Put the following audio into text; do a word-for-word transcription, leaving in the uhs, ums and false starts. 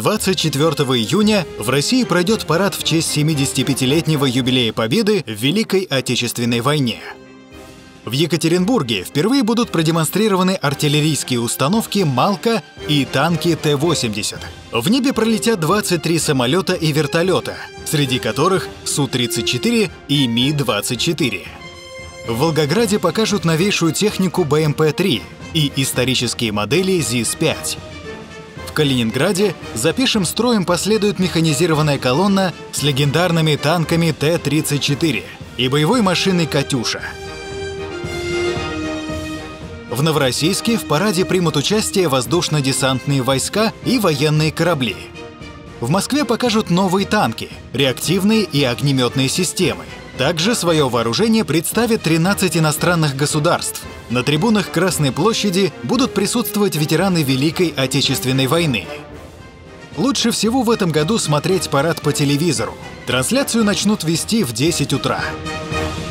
двадцать четвёртого июня в России пройдет парад в честь семидесятипятилетнего юбилея Победы в Великой Отечественной войне. В Екатеринбурге впервые будут продемонстрированы артиллерийские установки «Малка» и танки Т восемьдесят. В небе пролетят двадцать три самолета и вертолета, среди которых Су тридцать четыре и Ми двадцать четыре. В Волгограде покажут новейшую технику Бэ Эм Пэ три и исторические модели ЗИС пять. В Калининграде за пешим строем последует механизированная колонна с легендарными танками Т тридцать четыре и боевой машиной «Катюша». В Новороссийске в параде примут участие воздушно-десантные войска и военные корабли. В Москве покажут новые танки, реактивные и огнеметные системы. Также свое вооружение представят тринадцать иностранных государств. На трибунах Красной площади будут присутствовать ветераны Великой Отечественной войны. Лучше всего в этом году смотреть парад по телевизору. Трансляцию начнут вести в десять утра.